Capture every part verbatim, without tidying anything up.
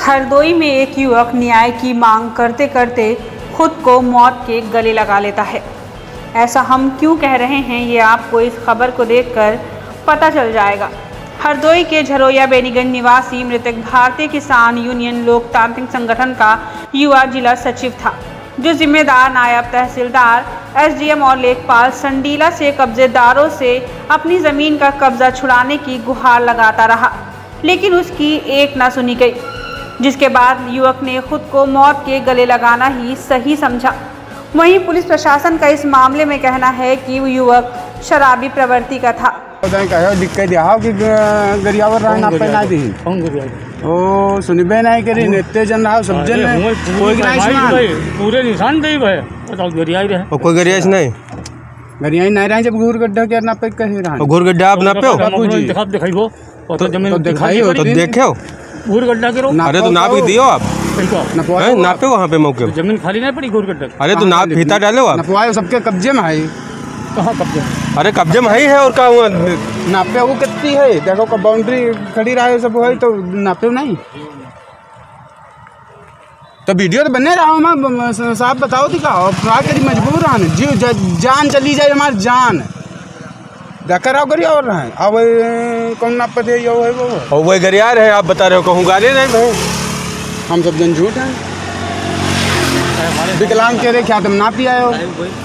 हरदोई में एक युवक न्याय की मांग करते करते खुद को मौत के गले लगा लेता है। ऐसा हम क्यों कह रहे हैं, ये आपको इस खबर को देखकर पता चल जाएगा। हरदोई के झरोया बेनीगंज निवासी मृतक भारतीय किसान यूनियन लोकतांत्रिक संगठन का युवा जिला सचिव था, जो जिम्मेदार नायब तहसीलदार, एसडीएम और लेखपाल संडीला से कब्जेदारों से अपनी जमीन का कब्जा छुड़ाने की गुहार लगाता रहा, लेकिन उसकी एक न सुनी गई, जिसके बाद युवक ने खुद को मौत के गले लगाना ही सही समझा। वहीं पुलिस प्रशासन का इस मामले में कहना है कि युवक शराबी प्रवृत्ति का था। दिक्कत कि गरियावर रहना पे ना दी ओ सुनिबे नहीं करी नेते जन रहा सब जन कोई नहीं पूरे निशान दे भाई बताओ गरियाई रहे और कोई गरियाई नहीं गरियाई नहीं रहे। जब घूर गड्ढा के ना पे कहीं रहा घूर गड्ढा आप ना पे बापू जी दिखा दिखाइबो तो जमीन तो दिखाई हो तो देखे हो घूर गड्ढा करो। अरे तो नाप ही दियो आप नापे वहाँ पे मौके जमीन खाली नहीं पड़ी घूर गड्ढा। अरे तो नाप फीता डालो आप नपवाए सबके कब्जे में है। कहाँ कब्जे? अरे कब्जे में ही है और का नापे वो कितनी है देखो का बाउंड्री खड़ी रहा है सब है तो नापे नहीं तो वीडियो तो बने रहा हूँ मैं साहब बताओ थी का करी मजबूर रहने जीव जान चली जाए हमारी जान देखकर आओ गरिया और रहे अब कौन नाप पे है वो और वही गरिया रहे आप बता रहे हो कहूँ गाली नहीं भाई हम सब जन झूठ हैं विकलांग कह रहे क्या तुम ना पिया हो।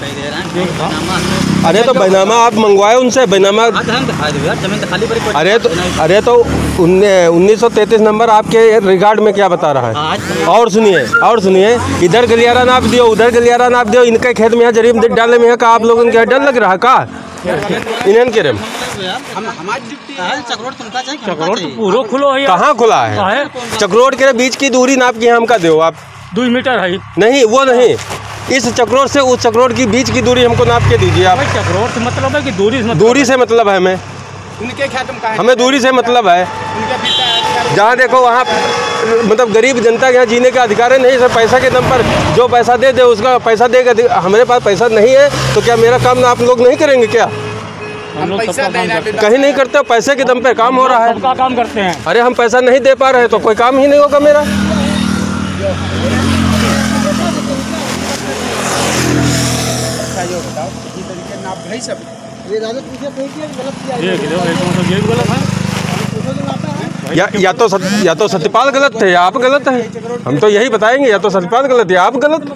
अरे तो बैनामा आप मंगवाए उनसे बैनामा। अरे तो अरे तो उन्नीस सौ तैंतीस नंबर आपके रिकॉर्ड में क्या बता रहा है। और सुनिए और सुनिए इधर गलियारा नाप दियो उधर गलियारा नाप दियो इनके खेत में है जरीब डाले में है का आप लोगों के डर लग रहा का इन्हें के पूरा खुलो है कहाँ खुला है चक्रोट के बीच की दूरी नाप की हमका दो आप दो मीटर है नहीं वो नहीं इस चक्रोट से उस चक्रोट की बीच की दूरी हमको नाप के दीजिए आप। चक्रोट से मतलब है कि दूरी से मतलब दूरी से मतलब है हमें उनके खेत हमें दूरी से मतलब है जहाँ देखो वहाँ मतलब गरीब जनता के यहाँ जीने का अधिकार है नहीं सर। पैसा के दम पर जो पैसा दे दे उसका पैसा देगा। हमारे पास पैसा नहीं है तो क्या मेरा काम आप लोग नहीं करेंगे क्या? हम लोग सबका काम करते हैं। कहीं नहीं करते पैसे के दम पे काम हो रहा है। सबका काम करते हैं। अरे हम पैसा नहीं दे पा रहे तो कोई काम ही नहीं होगा मेरा। या या तो सत, या तो सत्यपाल गलत थे या आप गलत हैं। हम तो यही बताएंगे या तो सत्यपाल गलत है आप गलत।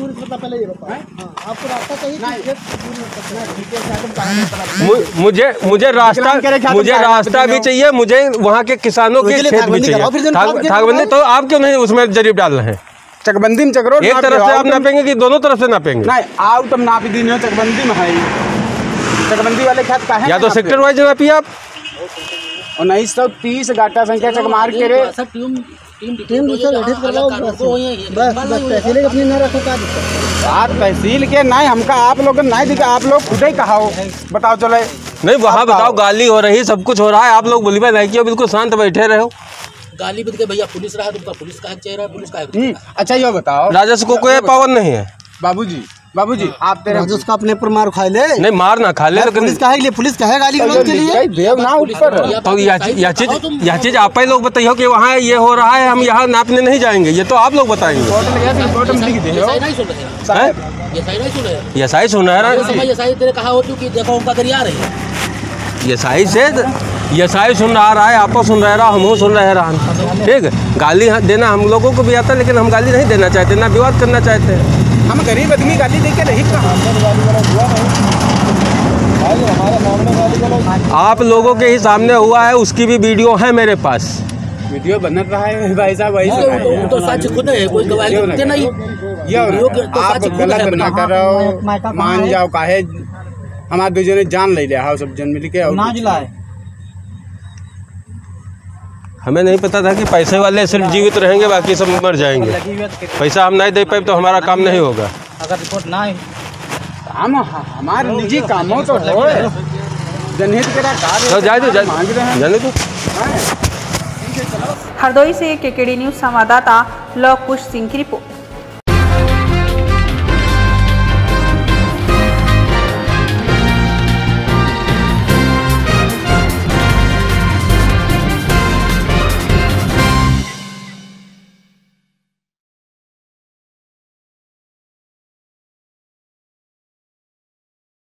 मुझे मुझे रास्ता मुझे रास्ता भी चाहिए, मुझे वहाँ के किसानों के खेत भी चाहिए। थाकबंदी तो आप क्यों नहीं उसमें जरीब डाल रहे हैं? चकबंदी में चक्रोट एक तरफ से आप नापेंगे कि दोनों तरफ से नापेंगे? नहीं आउट हम नापी दी नहीं चकबंदी में है। चकबंदी वाले खेत का है या तो सेक्टर वाइज नापिए आप। उन्नीस सौ तीस गाटा संख्या चकमार के रे आप तहसील के नहीं हमका आप लोग नहीं दिखा आप लोग खुद ही कहा बताओ चले नहीं वहाँ बताओ गाली हो रही सब कुछ हो रहा है आप लोग बोली नहीं किया बिल्कुल शांत बैठे रहे हो। गाली बद के भैया पुलिस रहा तुमका पुलिस का चेहरा पुलिस का। अच्छा ये बताओ राजस्व को कोई पावन नहीं है। बाबूजी बाबूजी आप तेरे राजस्व का अपने पर मार खा ले नहीं मार ना खा ले लेकिन पुलिस का है पुलिस का है गाली गलौज के लिए देव ना ऊपर तो यह चीज यह चीज आप ही लोग बताइए कि वहाँ ये हो रहा है हम यहाँ नापने नहीं जाएंगे ये तो आप लोग बताएंगे। ये सही सुन रहा है ये सही से ये सही सुन रहा है आपको सुन रहा हम सुन रहे रहा ठीक है। गाली देना हम लोगों को भी आता है लेकिन हम गाली नहीं देना चाहते ना विवाद करना चाहते हैं। हम गरीब आदमी गाली दे के नहीं आप लोगों के ही सामने हुआ है उसकी भी वीडियो है मेरे पास। वीडियो बन रहा है भाई साहब वही तो, तो सच खुद है कोई गवाही देते नहीं ये आप गलत ना करो मान जाओ काहे हमारे दो जने जान ले लिया सब जन मिल के ना जिलाए। हमें नहीं पता था कि पैसे वाले सिर्फ जीवित रहेंगे बाकी सब मर जाएंगे। पैसा हम नहीं दे पाए तो हमारा काम नहीं होगा। अगर रिपोर्ट ना हम हमारे निजी कामों तो हो जनहित के कार्य जाए तो जाने दो। हरदोई से केकेडी न्यूज संवाददाता लव कुश सिंह की रिपोर्ट।